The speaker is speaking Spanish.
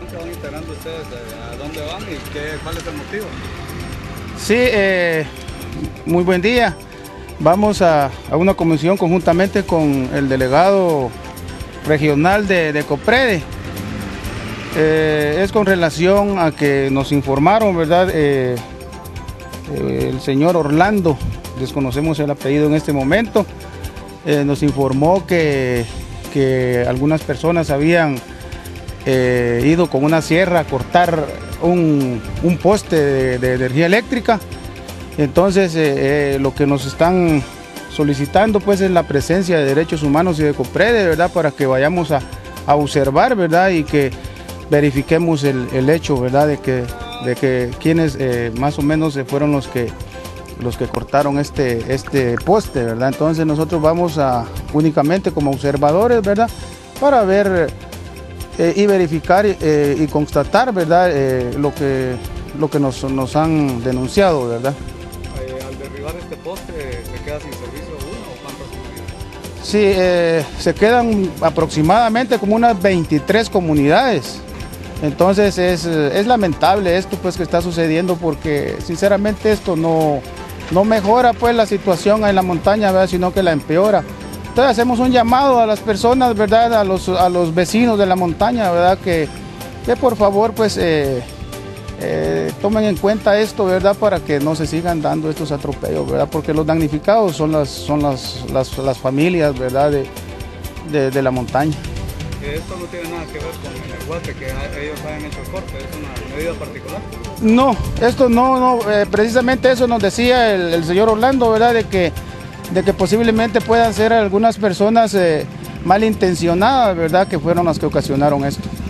se van integrando ustedes? ¿A dónde van y cuál es el motivo? Sí, muy buen día. Vamos a una comisión conjuntamente con el delegado regional de COPREDE. Es con relación a que nos informaron, ¿verdad? El señor Orlando, desconocemos el apellido en este momento, nos informó que algunas personas habían ido con una sierra a cortar un poste de energía eléctrica. Entonces lo que nos están solicitando pues es la presencia de Derechos Humanos y de COPREDE, ¿verdad? Para que vayamos a observar, ¿verdad? Y que verifiquemos el hecho, ¿verdad? De que quienes más o menos fueron los que cortaron este poste, ¿verdad? Entonces nosotros vamos únicamente como observadores, ¿verdad? Para ver y verificar y constatar, ¿verdad? Lo que nos han denunciado, ¿verdad? Al derribar este poste, ¿se queda sin servicio uno o cuántas comunidades? Sí, se quedan aproximadamente como unas 23 comunidades. Entonces es lamentable esto pues que está sucediendo, porque sinceramente esto no mejora pues la situación en la montaña, ¿verdad? Sino que la empeora. Entonces hacemos un llamado a las personas, ¿verdad? A los vecinos de la montaña, ¿verdad? Que por favor pues tomen en cuenta esto, ¿verdad? Para que no se sigan dando estos atropellos, ¿verdad? Porque los damnificados son las familias, ¿verdad? De la montaña. Esto no tiene nada que ver con el Aguate, que ellos hayan hecho el corte, ¿es una medida particular? No, esto no, precisamente eso nos decía el señor Orlando, ¿verdad? De que posiblemente puedan ser algunas personas malintencionadas, ¿verdad? Que fueron las que ocasionaron esto.